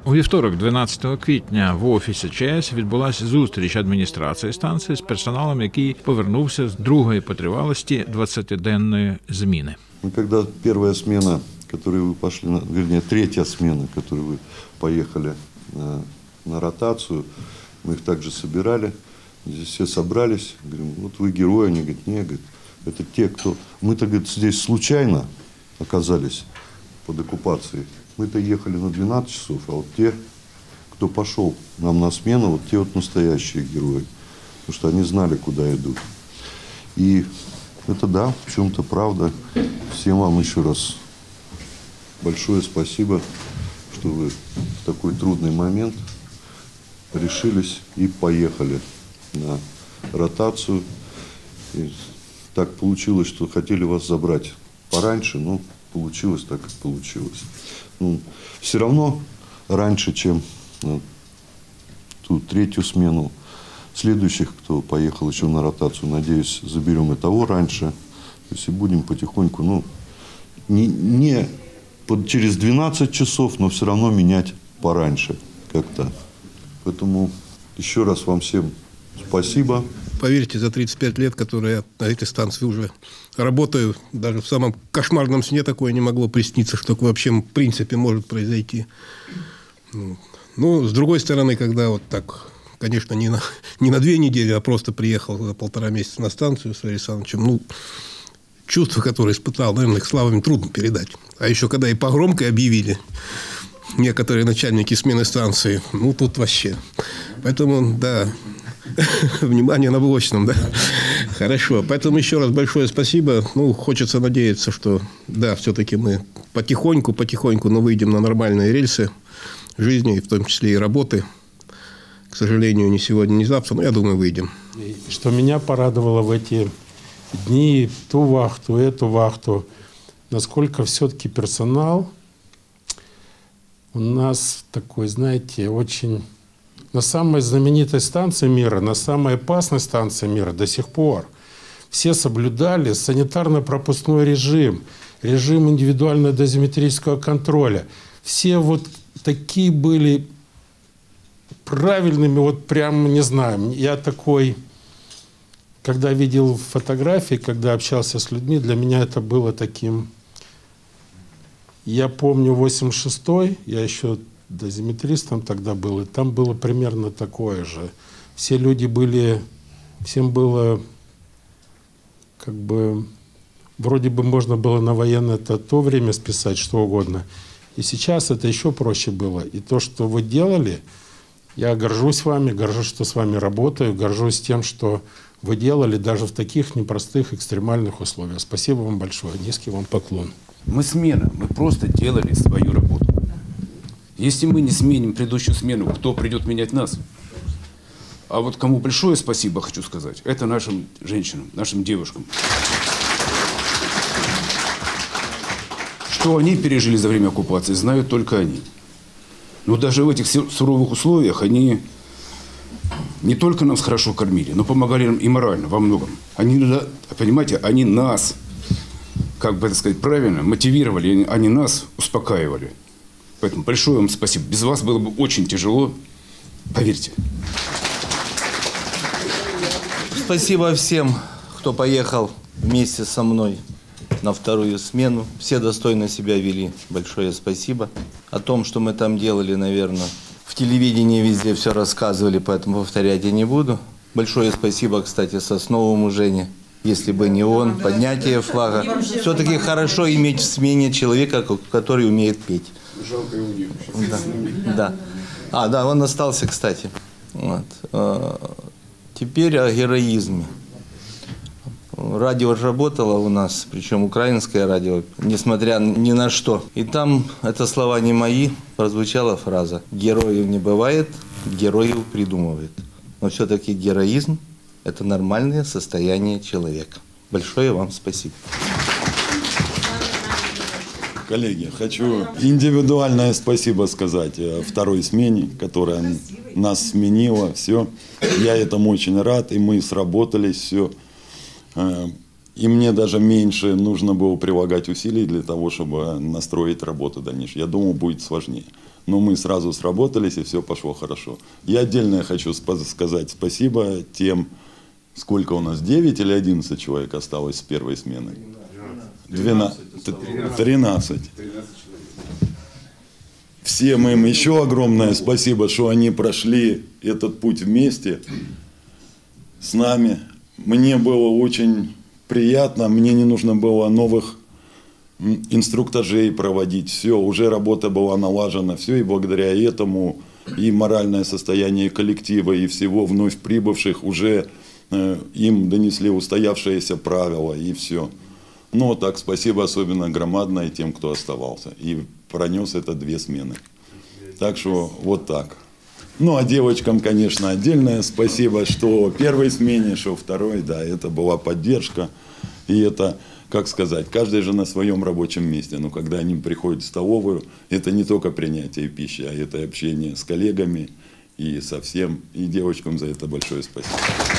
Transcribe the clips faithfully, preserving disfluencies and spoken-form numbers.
У вівторок, дванадцятого квітня, в офісі ЧАЕС відбулася зустріч адміністрації станції з персоналом, який повернувся з другої по тривалості двадцятиденної зміни. Когда первая смена, которую вы пошли, на, вернее, третья смена, которую вы поехали на, на ротацию, мы их также собирали, здесь все собрались, говорим, вот вы герои, они говорят, нет, говорят, это те, кто... Мы-то, говорит, здесь случайно оказались под оккупацией. Мы-то ехали на двенадцать часов, а вот те, кто пошел нам на смену, вот те вот настоящие герои, потому что они знали, куда идут. И это, да, в чем-то правда. Всем вам еще раз большое спасибо, что вы в такой трудный момент решились и поехали на ротацию. И так получилось, что хотели вас забрать пораньше, но получилось так, как получилось. Ну, все равно раньше, чем ну, ту третью смену, следующих, кто поехал еще на ротацию, надеюсь, заберем и того раньше. То есть и будем потихоньку, ну, не, не под, через двенадцать часов, но все равно менять пораньше как-то. Поэтому еще раз вам всем спасибо. Поверьте, за тридцать пять лет, которые я на этой станции уже работаю, даже в самом кошмарном сне такое не могло присниться, что вообще в принципе может произойти. Ну, с другой стороны, когда вот так, конечно, не на, не на две недели, а просто приехал за полтора месяца на станцию с Валерием Александровичем, ну, чувства, которые испытал, наверное, их словами трудно передать. А еще когда и по громкой объявили некоторые начальники смены станции, ну, тут вообще. Поэтому, да... Внимание на блочном, да? Хорошо. Поэтому еще раз большое спасибо. Ну, хочется надеяться, что, да, все-таки мы потихоньку, потихоньку, но выйдем на нормальные рельсы жизни, и в том числе и работы. К сожалению, не сегодня, не завтра, но я думаю, выйдем. Что меня порадовало в эти дни, ту вахту, эту вахту, насколько все-таки персонал у нас такой, знаете, очень... На самой знаменитой станции мира, на самой опасной станции мира до сих пор все соблюдали санитарно-пропускной режим, режим индивидуального дозиметрического контроля. Все вот такие были правильными, вот прям, не знаю, я такой, когда видел фотографии, когда общался с людьми, для меня это было таким... Я помню восемьдесят шестой, я еще... дозиметристом тогда был, и там было примерно такое же. Все люди были, всем было, как бы, вроде бы можно было на военное -то, то время списать, что угодно. И сейчас это еще проще было. И то, что вы делали, я горжусь вами, горжусь, что с вами работаю, горжусь тем, что вы делали даже в таких непростых, экстремальных условиях. Спасибо вам большое, низкий вам поклон. Мы смена, мы просто делали свою работу. Если мы не сменим предыдущую смену, кто придет менять нас? А вот кому большое спасибо хочу сказать, это нашим женщинам, нашим девушкам. Что они пережили за время оккупации, знают только они. Но даже в этих суровых условиях они не только нас хорошо кормили, но помогали нам и морально, во многом. Они, понимаете, они нас, как бы это сказать правильно, мотивировали, они нас успокаивали. Поэтому большое вам спасибо. Без вас было бы очень тяжело, поверьте. Спасибо всем, кто поехал вместе со мной на вторую смену. Все достойно себя вели. Большое спасибо. О том, что мы там делали, наверное, в телевидении везде все рассказывали, поэтому повторять я не буду. Большое спасибо, кстати, Сосновому Жене. Если бы не он, поднятие флага. Все-таки хорошо иметь в смене человека, который умеет петь. Жалко его не да, да. А, да, он остался, кстати. Вот. Теперь о героизме. Радио работало у нас, причем украинское радио, несмотря ни на что. И там, это слова не мои, прозвучала фраза: «Героев не бывает, героев придумывает». Но все-таки героизм – это нормальное состояние человека. Большое вам спасибо. Коллеги, хочу индивидуальное спасибо сказать второй смене, которая нас сменила. Все. Я этому очень рад, и мы сработались, все. И мне даже меньше нужно было прилагать усилий для того, чтобы настроить работу дальнейшую. Я думал, будет сложнее. но мы сразу сработались, и все пошло хорошо. Я отдельно хочу сказать спасибо тем, сколько у нас, девять или одиннадцать человек осталось с первой смены? двенадцать. тринадцать. Всем им еще огромное спасибо, что они прошли этот путь вместе с нами. Мне было очень приятно, мне не нужно было новых инструктажей проводить, все, уже работа была налажена, все, и благодаря этому и моральное состояние коллектива, и всего вновь прибывших уже э, им донесли устоявшиеся правила, и все. Но так, спасибо особенно громадное тем, кто оставался, и пронес это две смены. Так что вот так. Ну, а девочкам, конечно, отдельное спасибо, что первой смене, что второй, да, это была поддержка, и это... Как сказать, каждый же на своем рабочем месте, но когда они приходят в столовую, это не только принятие пищи, а это общение с коллегами и со всем. И девочкам за это большое спасибо.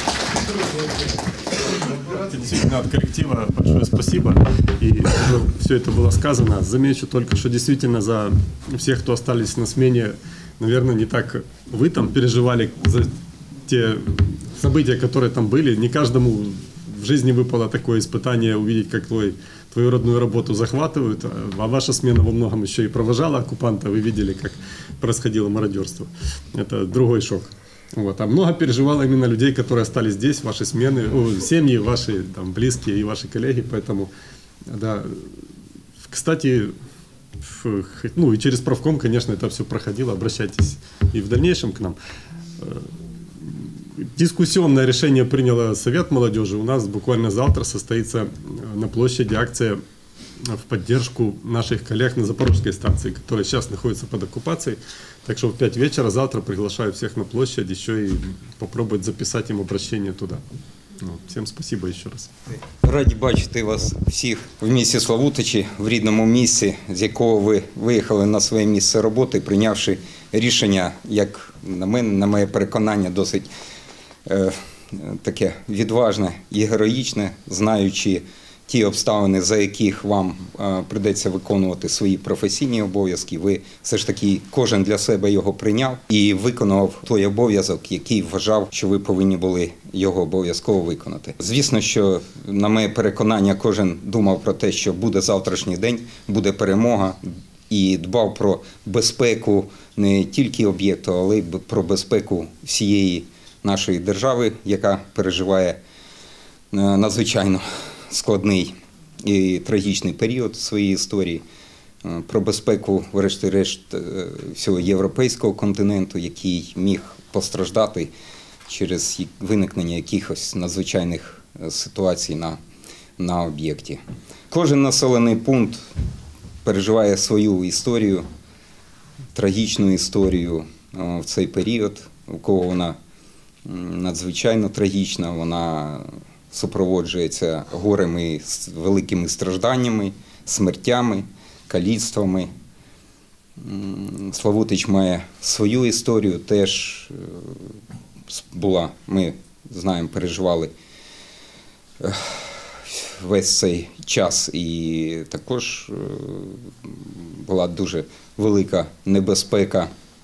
Действительно, от коллектива большое спасибо. И все это было сказано. Замечу только, что действительно за всех, кто остались на смене, наверное, не так вы там переживали за те события, которые там были. Не каждому в жизни выпало такое испытание увидеть, как твой, твою родную работу захватывают, а ваша смена во многом еще и провожала оккупанта, вы видели, как происходило мародерство. Это другой шок. Вот. А много переживало именно людей, которые остались здесь, ваши смены, о, семьи, ваши там, близкие и ваши коллеги, поэтому, да, кстати, в, ну и через правком, конечно, это все проходило, обращайтесь и в дальнейшем к нам. Дискуссионное решение приняло Совет молодежи. У нас буквально завтра состоится на площади акция в поддержку наших коллег на Запорожской станции, которая сейчас находится под оккупацией. Так что в пять вечера завтра приглашаю всех на площадь еще и попробовать записать им обращение туда. Ну, всем спасибо еще раз. Раді бачити вас всіх в місті Славутичі, в рідному місці, з якого ви виїхали на своє місце роботи, прийнявши рішення, як на мене, на моє переконання, досить е, таке відважне і героїчне, знаючи ті обставини, за яких вам е, прийдеться виконувати свої професійні обов'язки, ви все ж таки кожен для себе його прийняв і виконав той обов'язок, який вважав, що ви повинні були його обов'язково виконати. Звісно, що на моє переконання кожен думав про те, що буде завтрашній день, буде перемога, і дбав про безпеку не тільки об'єкту, але й про безпеку всієї нашої держави, яка переживає надзвичайно складний і трагічний період своєї історії, про безпеку, врешті-решт, всього європейського континенту, який міг постраждати через виникнення якихось надзвичайних ситуацій на, на об'єкті. Кожен населений пункт переживає свою історію, трагічну історію в цей період, у кого вона надзвичайно трагічна, вона супроводжується горем і великими стражданнями, смертями, каліцтвами. Славутич має свою історію, теж була, ми знаємо, переживали весь цей час, і також була дуже велика небезпека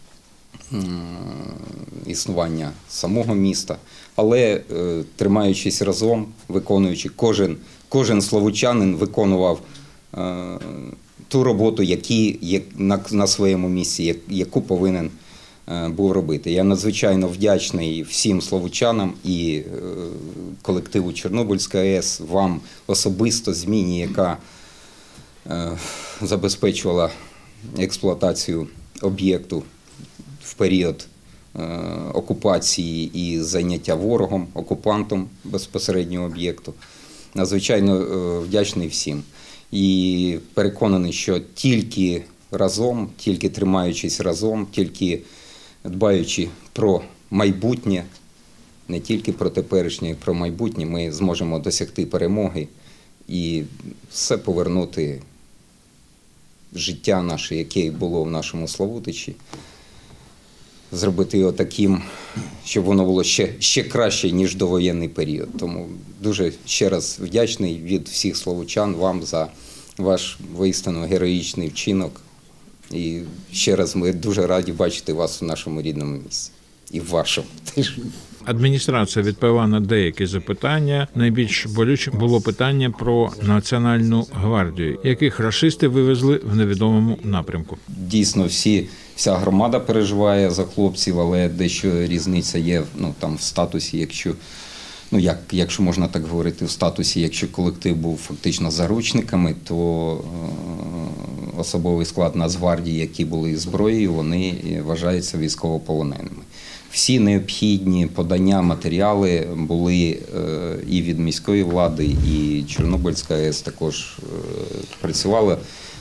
існування самого міста. Але тримаючись разом, виконуючи, кожен, кожен славутчанин виконував е, ту роботу, які, як, на, на своєму місці, як, яку повинен е, був робити. Я надзвичайно вдячний всім славутчанам і е, колективу Чорнобильська АЕС, вам особисто, зміні, яка е, забезпечувала експлуатацію об'єкту в період окупації і зайняття ворогом, окупантом безпосереднього об'єкту. Надзвичайно вдячний всім. І переконаний, що тільки разом, тільки тримаючись разом, тільки дбаючи про майбутнє, не тільки про теперішнє, а про майбутнє, ми зможемо досягти перемоги і все повернути життя наше, яке було в нашому Славутичі, зробити його таким, щоб воно було ще, ще краще, ніж довоєнний період. Тому дуже ще раз вдячний від всіх славутчан вам за ваш воістину героїчний вчинок І ще раз ми дуже раді бачити вас у нашому рідному місті. І в вашому теж. Адміністрація відповіла на деякі запитання. Найбільш болючим було питання про Національну гвардію, яких рашисти вивезли в невідомому напрямку. Дійсно, всі, вся громада переживає за хлопців, але дещо різниця є, ну, там, в статусі, якщо, ну, як, якщо можна так говорити, в статусі, якщо колектив був фактично заручниками, то е, особовий склад Нацгвардії, які були зброєю, вони вважаються військовополоненими. Всі необхідні подання, матеріали були і від міської влади, і Чорнобильська АЕС також працювала,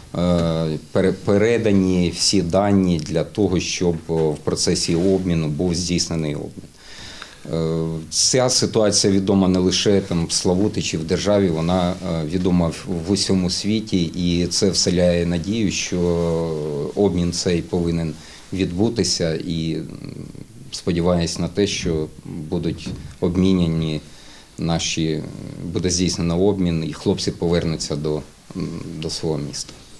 передані всі дані для того, щоб в процесі обміну був здійснений обмін. Ця ситуація відома не лише там в Славутичі, в державі, вона відома в усьому світі, і це вселяє надію, що обмін цей повинен відбутися, і сподіваюся на те, що будуть обміняні наші, буде здійснено обмін, і хлопці повернуться до, до свого міста.